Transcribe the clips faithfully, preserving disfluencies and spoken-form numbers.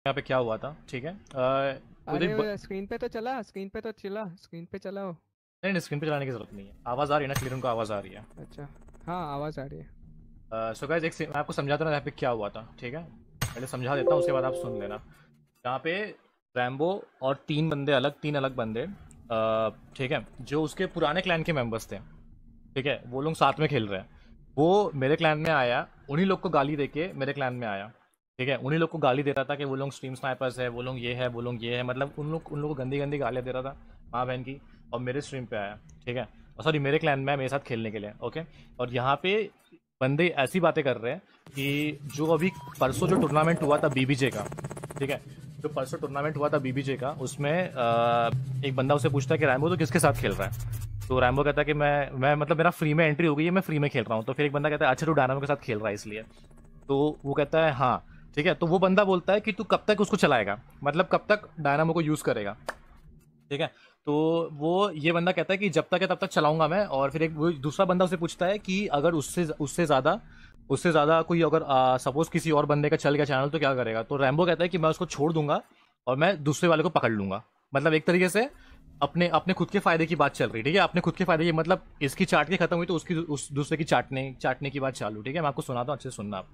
यहाँ पे क्या हुआ था, ठीक है। अ, अरे उदित ब... वो स्क्रीन पे तो चला, स्क्रीन पे तो चला, स्क्रीन पे चला हो। नहीं नहीं, स्क्रीन पे चलाने की जरूरत नहीं है, आवाज़ आ रही है ना, क्लियर उनको आवाज़ आ रही है। अच्छा। हाँ आवाज़ आ रही है। सो गाइस एक से- मैं आपको समझाता हूँ यहाँ पे क्या हुआ था, ठीक है। पहले समझा देता हूँ, उसके बाद आप सुन लेना। यहाँ पे रैम्बो और तीन बंदे अलग तीन अलग बंदे, अ, ठीक है, जो उसके पुराने क्लैन के मेंबर्स थे, ठीक है, वो लोग साथ में खेल रहे हैं। वो मेरे क्लैन में आया, उन्हीं लोग को गाली देके मेरे क्लैन में आया, ठीक है। उन्हीं लोग को गाली दे रहा था कि वो लोग स्ट्रीम स्नाइपर्स है, वो लोग ये है, वो लोग ये है, मतलब उन लोग उन लोग को गंदी गंदी गालियाँ दे रहा था माँ बहन की। और मेरे स्ट्रीम पे आया, ठीक है, और सॉरी मेरे क्लैन में आया मेरे साथ खेलने के लिए, ओके। और यहाँ पे बंदे ऐसी बातें कर रहे हैं कि जो अभी परसों जो टूर्नामेंट हुआ था बीबीजे का, ठीक है, जो परसों टूर्नामेंट हुआ था बीबीजे का, उसमें अ, एक बंदा उसे पूछता है कि रैम्बो तो किसके साथ खेल रहा है। तो रैम्बो कहता है कि मैं मैं मतलब मेरा फ्री में एंट्री हो गई है, मैं फ्री में खेल रहा हूँ। तो फिर एक बंदा कहता है अच्छा तू डायनामो के साथ खेल रहा है इसलिए। तो वो कहता है हाँ, ठीक है। तो वो बंदा बोलता है कि तू कब तक उसको चलाएगा, मतलब कब तक डायनामो को यूज़ करेगा, ठीक है। तो वो ये बंदा कहता है कि जब तक है तब तक चलाऊंगा मैं। और फिर एक वो दूसरा बंदा उसे पूछता है कि अगर उससे उससे ज़्यादा उससे ज़्यादा कोई अगर सपोज किसी और बंदे का चल गया चैनल तो क्या करेगा। तो रैम्बो कहता है कि मैं उसको छोड़ दूंगा और मैं दूसरे वाले को पकड़ लूंगा। मतलब एक तरीके से अपने अपने खुद के फायदे की बात चल रही है, ठीक है, अपने खुद के फायदे की, मतलब इसकी चाट के खत्म हुई तो उसकी उस दूसरे की चाटने चाटने की बात चालू, ठीक है। मैं आपको सुनाता हूँ, अच्छे से सुनना आप।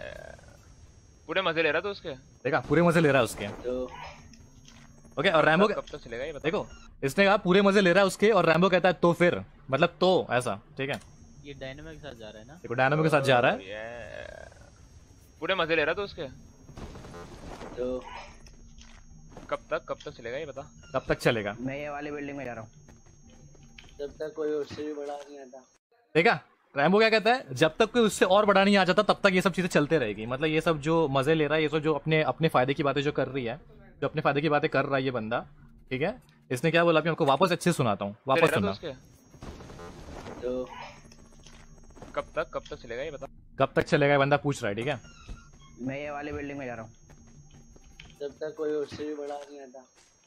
पूरे मजे ले रहा था उसके। देखा, पूरे मजे ले रहा है उसके, तो ओके। और कब रैम्बो तक कब तक चलेगा ये बता। देखो, इसने कहा पूरे मजे ले रहा है उसके, और रैम्बो कहता है तो फिर मतलब तो ऐसा, ठीक है। ये डायनामिक के साथ जा रहा है ना। देखो डायनामो के साथ जा रहा है। ये पूरे मजे ले रहा था उसके। तो कब तक कब तक चलेगा ये बता। कब तक चलेगा, मैं ये वाली बिल्डिंग में जा रहा हूँ जब तक कोई उससे भी बड़ा नहीं आता। देखा रैम्बो क्या कहता है, जब तक कोई उससे और बड़ा नहीं आ जाता तब तक ये सब चीजें चलते रहेगी। मतलब ये सब जो मजे ले रहा है, ये सब जो अपने अपने फायदे की बातें जो कर रही है, जो अपने फायदे की बातें कर रहा है ये बंदा, ठीक है। इसने क्या बोला, अभी आपको वापस अच्छे से सुनाता हूँ, ले वापस रहा था सुनना। उसके। तो कब तक कब तक चलेगा ये बता। कब तक चलेगा ये बंदा पूछ रहा है, ठीक है। मैं ये वाली बिल्डिंग में जा रहा हूँ जब तक कोई उससे भी बड़ा नहीं आता।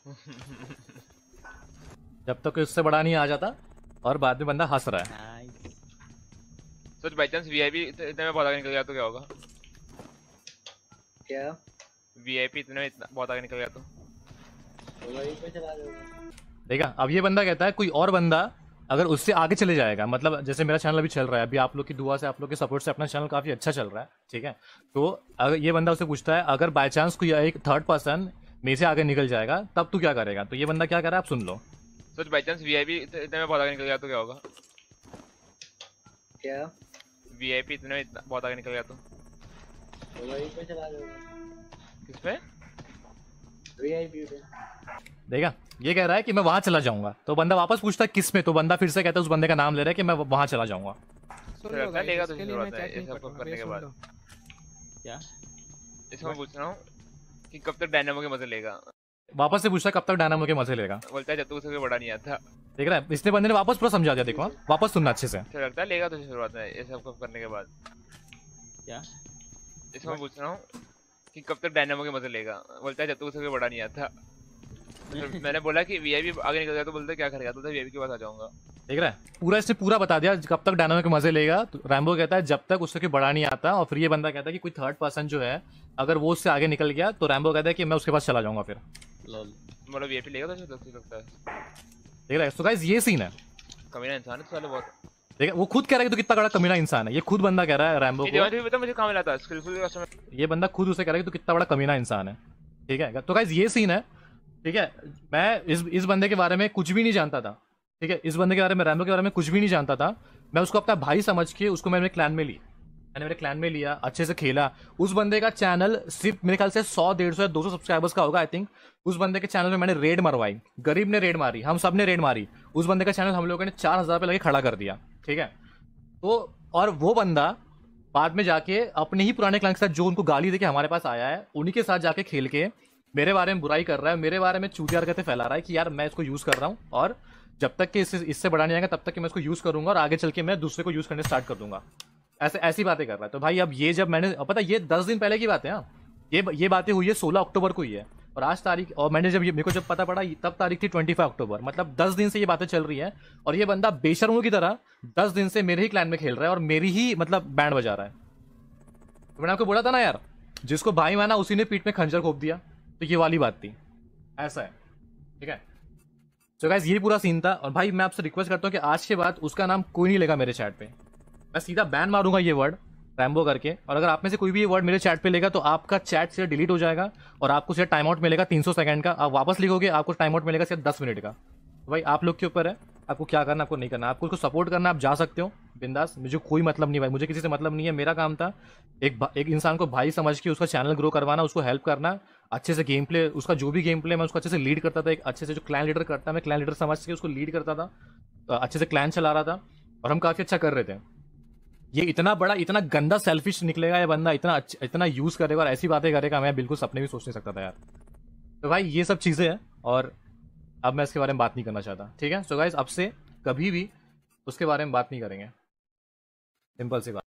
जब तक कोई उससे बड़ा नहीं आ जाता, और बाद में बंदा हंस रहा है। नाइस। सोच बाई चांस वीआईपी इतने में बहुत आगे निकल गया तो क्या होगा। क्या वीआईपी इतने में इतना बहुत आगे निकल गया तो। तो वहीं पे चला जाऊंगा। देखा, अब ये बंदा कहता है कोई और बंदा अगर उससे आगे चले जाएगा, मतलब जैसे मेरा चैनल अभी चल रहा है, अभी आप लोग की दुआ से, आप लोग के सपोर्ट से अपना चैनल काफ़ी अच्छा चल रहा है, ठीक है। तो अगर ये बंदा उससे पूछता है अगर बाय चांस कोई एक थर्ड पर्सन मेरे से आगे निकल जाएगा तब तू क्या करेगा। तो ये बंदा क्या कर रहा है आप सुन लो। सोच बाई चांस वीआईपी इतने में बहुत आगे निकल गया तो क्या होगा। क्या वीआईपी इतने में इतना बहुत आगे निकल गया तो। तो वहीं पे चला जाऊंगा किसमें। वीआईपी पे। देखा, ये कह रहा है कि मैं वहां चला जाऊंगा। तो बंदा वापस पूछता है किस में, तो बंदा फिर से कहता है उस बंदे का नाम ले रहा है कि मैं वहां चला जाऊंगा। सुन तो लो लगता है guys, लेगा तो इसके लिए जरूरत मैं है चैट ये नहीं सब कर कुछ रहा हूँ, करने ये के सुन बाद। लो। क्या। इसको मैं पूछ रहा हूँ कि कब तक डायनामो के मजे लेगा। वापस से पूछता है कब तक डायनामो के मजे लेगा। बोलता है जब तक उसे कोई बड़ा नहीं आता। देख रहा है, इसने बंदे ने वापस पूरा समझा दिया। देखो हाँ, वापस सुनना अच्छे से। तो लगता है लेगा तो शुरुआत में ये सब कुछ करने के बाद। क्या। इसको मैं पूछ रहा हूँ कि कब तक डायनामो के मजे लेगा। बोलता है जब तक उसे कोई बड़ा नहीं आता। तो मैंने बोला कि वीआईपी आगे निकल गया तो बोलते क्या करेगा। तो वीआईपी के पास आ जाऊंगा। देख रहा है, पूरा इसने पूरा बता दिया कब तक डायनामो के मजे लेगा। तो रैम्बो कहता है जब तक उससे कोई बड़ा नहीं आता। और फिर ये बंदा कहता है कि कोई थर्ड पर्सन जो है अगर वो उससे आगे निकल गया तो रैम्बो कहता है कि मैं उसके पास चला जाऊंगा फिर। लॉल। मतलब वीआईपी लेगा तो लगता लगता है। देख रहा है, तो गाइस ये सीन है। कमीना इंसान है तो साले बहुत। देखा, वो खुद कह रहा है कि तो कितना बड़ा कमीना इंसान है। ये खुद बंदा कह रहा है रैम्बो ये को। दिमाग भी पता मुझे कहाँ मिला था स्किलफुल कस्टमर। ये बंदा खुद उसे कह रहा है कि तू कितना बड़ा कमीना इंसान है, ठीक है। तो गाइस ये सीन है, ठीक है। मैं इस इस बंदे के बारे में कुछ भी नहीं जानता था, ठीक है। इस बंदे के बारे में, रैम्बो के बारे में कुछ भी नहीं जानता था। मैं उसको अपना भाई समझ के उसको मैंने क्लैन में ली मैंने मेरे क्लैन में लिया, अच्छे से खेला। उस बंदे का चैनल सिर्फ मेरे ख्याल से सौ डेढ़ सौ या दो सौ सब्सक्राइबर्स का होगा आई थिंक। उस बंदे के चैनल में मैंने रेड मरवाई, गरीब ने रेड मारी, हम सब ने रेड मारी। उस बंदे का चैनल हम लोगों ने चार हजार रुपये लगे खड़ा कर दिया, ठीक है। तो और वो बंदा बाद में जाके अपने ही पुराने क्लाइंट के साथ जो उनको गाली देके हमारे पास आया है उन्हीं के साथ जाके खेल के मेरे बारे में बुराई कर रहा है, मेरे बारे में चूतिया हरकतें फैला रहा है कि यार मैं इसको यूज़ कर रहा हूँ और जब तक कि इससे इससे बड़ा नहीं आएगा तब तक कि मैं इसको यूज़ करूंगा और आगे चल के मैं दूसरे को यूज़ करने स्टार्ट कर दूंगा। ऐसे ऐसी बातें कर रहा है। तो भाई अब ये जब मैंने, पता ये दस दिन पहले की बात है। हाँ, ये ये बातें हुई है सोलह अक्टूबर को ही है और आज तारीख, और मैंने जब ये मेरे को जब पता पड़ा तब तारीख थी ट्वेंटी फाइव अक्टूबर। मतलब दस दिन से ये बातें चल रही है और ये बंदा बेशर्मों की तरह दस दिन से मेरे ही क्लैन में खेल रहा है और मेरी ही मतलब बैंड बजा रहा है। तो मैंने आपको बोला था ना यार, जिसको भाई माना उसी ने पीठ में खंजर घोप दिया। तो ये वाली बात थी, ऐसा है, ठीक है। तो गाइस ये पूरा सीन था। और भाई मैं आपसे रिक्वेस्ट करता हूँ कि आज के बाद उसका नाम कोई नहीं लेगा मेरे चैट पे, मैं सीधा बैन मारूंगा ये वर्ड रैम्बो करके। और अगर आप में से कोई भी ये वर्ड मेरे चैट पे लेगा तो आपका चैट से डिलीट हो जाएगा और आपको सिर्फ टाइम आउट मिलेगा तीन सौ सेकंड का। आप वापस लिखोगे आपको टाइम आउट मिलेगा सिर्फ दस मिनट का। तो भाई आप लोग के ऊपर है, आपको क्या करना आपको नहीं करना। आपको उसको सपोर्ट करना, आप जा सकते हो बिंदास, मुझे कोई मतलब नहीं भाई, मुझे किसी से मतलब नहीं है। मेरा काम था एक एक इंसान को भाई समझ के उसका चैनल ग्रो करवाना, उसको हेल्प करना, अच्छे से गेम प्ले, उसका जो भी गेम प्ले मैं उसको अच्छे से लीड करता था। एक अच्छे से जो क्लैन लीडर करता है मैं क्लैन लीडर समझ के उसको लीड करता था, अच्छे से क्लैन चला रहा था और हम काफ़ी अच्छा कर रहे थे। ये इतना बड़ा इतना गंदा सेल्फिश निकलेगा ये बंदा, इतना अच्छा इतना यूज़ करेगा और ऐसी बातें करेगा, मैं बिल्कुल सपने भी सोच नहीं सकता था यार। तो भाई ये सब चीज़ें हैं और अब मैं इसके बारे में बात नहीं करना चाहता, ठीक है। सो गाइस अब से कभी भी उसके बारे में बात नहीं करेंगे, सिंपल सी बात।